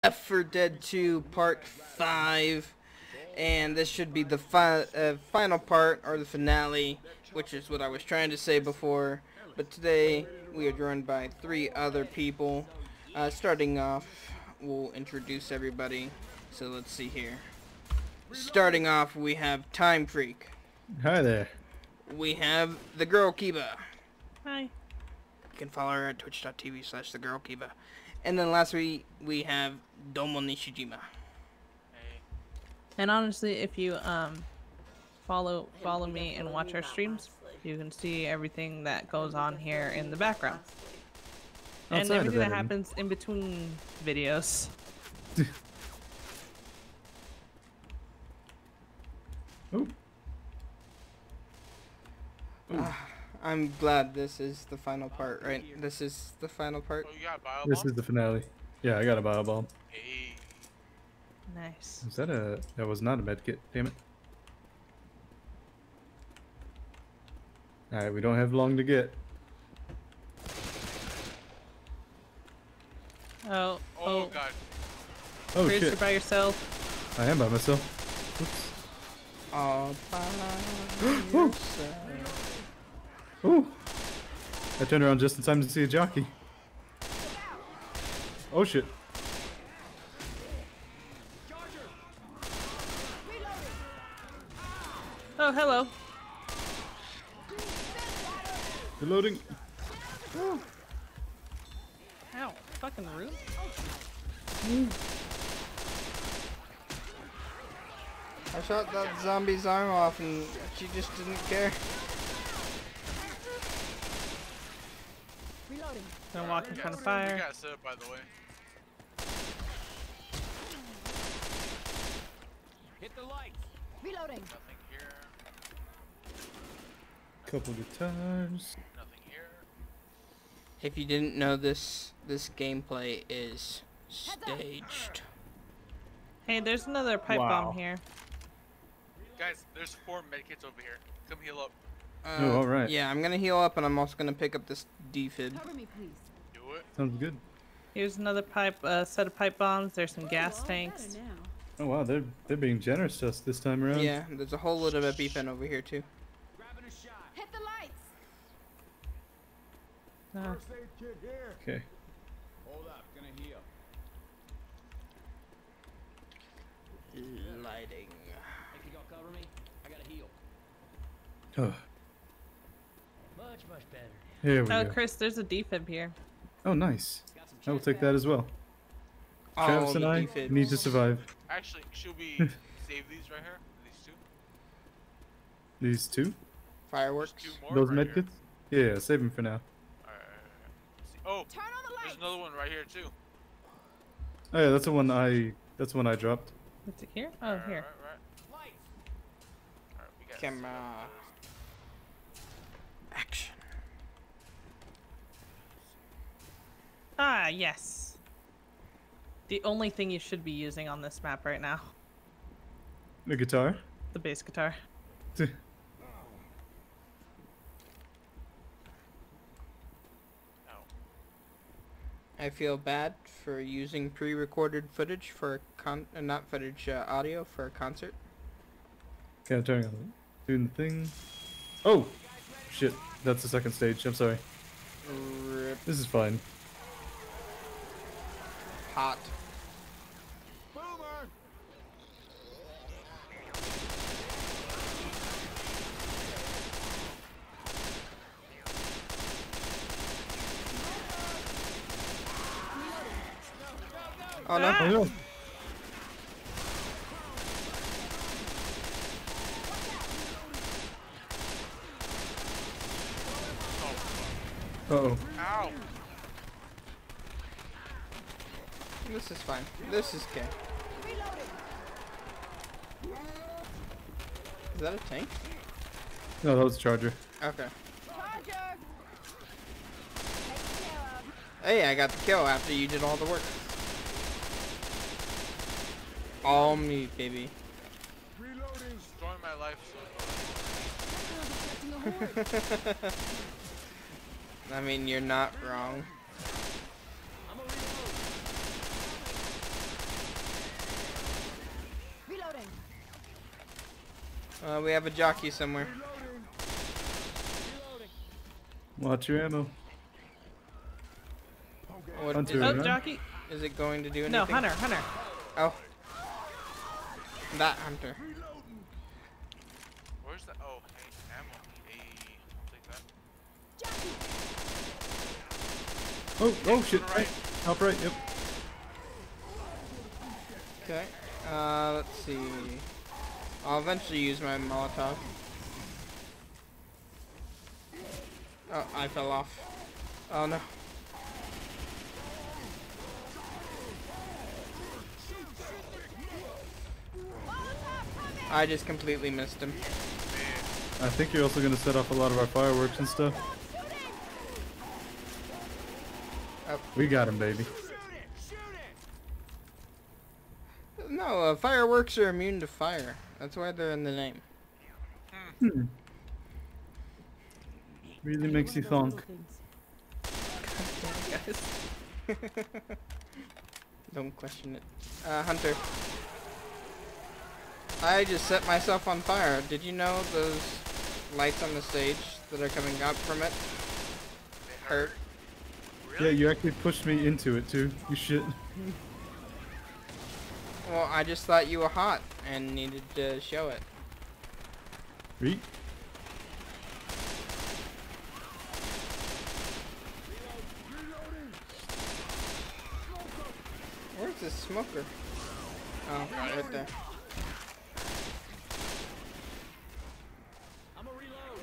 Left 4 Dead 2 Part 5, and this should be the final part, or the finale, which is what I was trying to say before. But today, we are joined by 3 other people. Starting off, we'll introduce everybody. So let's see here. Starting off, we have Time Freak. Hi there. We have the Girl Kiba. Hi. You can follow her at twitch.tv/thegirlkiba. And then lastly, we have Domo Nishijima. Hey. And honestly, if you follow me and watch our streams, you can see everything that goes on here in the background. And everything that happens in between videos. Ooh. I'm glad this is the final part, right? This is the final part. Oh, you got a bio This bomb? is the finale. Yeah, I got a bio bomb. Hey. Nice. Is that a... That was not a medkit, damn it. Alright, we don't have long to get. Oh God. Oh Chris, shit. you're by yourself. I am by myself. Oops. All by yourself. Ooh. I turned around just in time to see a jockey. Oh shit. Oh, hello. Reloading. Ow, fucking rude. I shot that zombie's arm off and she just didn't care. Don't walk in front of We fire. got set up, by the way. Hit the lights. Reloading. Nothing here. Couple guitars. Nothing here. If you didn't know, this gameplay is staged. Hey, there's another pipe bomb here. Guys, there's 4 medkits over here. Come heal up. Oh, alright. Yeah, I'm gonna heal up and I'm also gonna pick up this defib. Cover me, please. Do it. Sounds good. Here's another set of pipe bombs. There's some gas tanks. Better now. Oh wow, they're being generous to us this time around. Yeah, there's a whole lot of EpiPen over here too. Grabbing a shot. Hit the lights. First aid kit here. Okay. Hold up, gonna heal. Lighting. Think you gonna cover me? I gotta heal. Oh, Much better. here we Oh, go. Chris, there's a defib here. Oh, nice. Got some I will chest take that as well. Travis and the I defibs. need to survive. Actually, should we save these right here? These 2? These two? Fireworks. There's 2 more Those right medkits? Yeah, save them for now. Alright. Oh, Turn on the there's lights. another one right here too. Oh yeah, that's the one I dropped. Is it here? Oh, here. Right. Lights. Alright, we got Camera. Action. Ah, yes. The only thing you should be using on this map right now. The guitar? The bass guitar. Oh. I feel bad for using pre-recorded footage for not footage, audio for a concert. Okay, I'm turning on doing the thing. Oh! Shit, that's the second stage, I'm sorry. Rip. This is fine. Hot. Boomer. Oh no. Oh no! Uh-oh. Ow! This is fine. This is okay. Is that a tank? No, that was a charger. Okay. Charger. Taken care of. Hey, I got the kill after you did all the work. All me, baby. Reloading. Destroying my life so We'll be catching a horde. I mean, you're not wrong. I'm a reload. We have a jockey somewhere. Watch your ammo. What Hunter, is, Oh, huh? jockey. is it going to do anything? No, Hunter. Hunter. Oh. That Hunter. Where's the? Oh, hey, ammo. Hey, I'll take that. Oh shit. To the right. Top right, yep. Okay. Let's see. I'll eventually use my Molotov. Oh, I fell off. Oh no. I just completely missed him. I think you're also gonna set off a lot of our fireworks and stuff. Oh. We got him, baby. No, fireworks are immune to fire. That's why they're in the name. Really makes you thunk. Guys. Don't question it. Hunter. I just set myself on fire. Did you know those lights on the stage that are coming out from it hurt? Yeah, you actually pushed me into it too. You shit. Well, I just thought you were hot and needed to show it. Reek. Where's the smoker? Oh, right there. I'm a reload.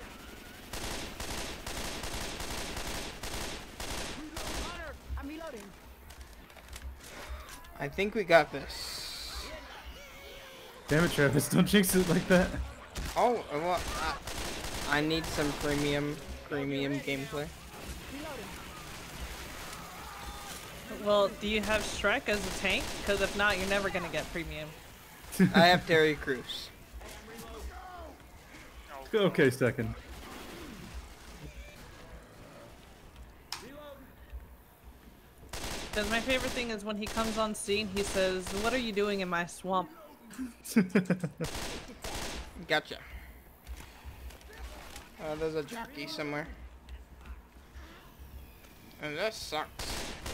Hunter, I'm reloading. I think we got this. Damn it, Travis! Don't jinx it like that. Oh, well, I need some premium gameplay. Well, do you have Shrek as a tank? Because if not, you're never gonna get premium. I have Terry Crews. Okay, second. Because my favorite thing is when he comes on scene, he says, "What are you doing in my swamp?" Gotcha. There's a jockey somewhere. And that sucks.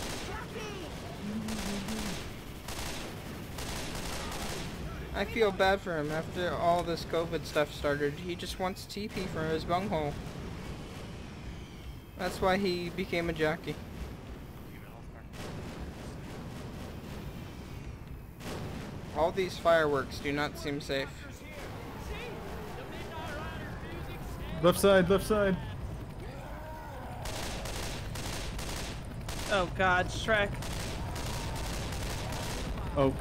I feel bad for him after all this COVID stuff started. He just wants TP for his bunghole. That's why he became a jockey. All these fireworks do not seem safe. Left side, left side. Oh God, Shrek. Oh.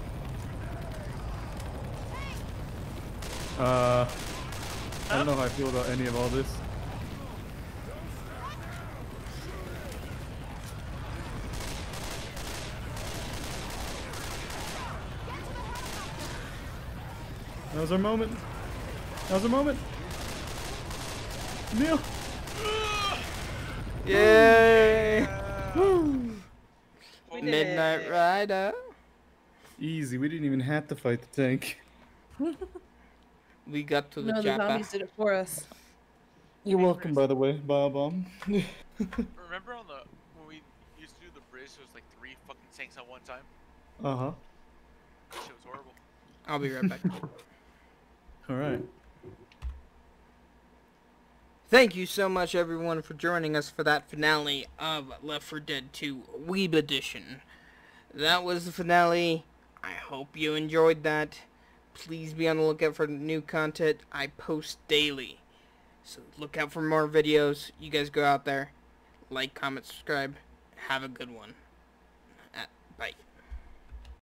I don't know how I feel about any of all this. That was our moment. That was our moment. Neil. Yay! We did Midnight it. Rider. Easy. We didn't even have to fight the tank. We got to the No, the chopper. zombies did it for us. You're welcome, by the way, Bob-omb. Remember on the when we used to do the bridge, there was like 3 fucking tanks at one time. Uh-huh. That shit was horrible. I'll be right back. All right. Thank you so much, everyone, for joining us for that finale of Left 4 Dead 2 Weeb Edition. That was the finale. I hope you enjoyed that. Please be on the lookout for new content. I post daily. So look out for more videos. You guys go out there. Like, comment, subscribe. Have a good one. Bye.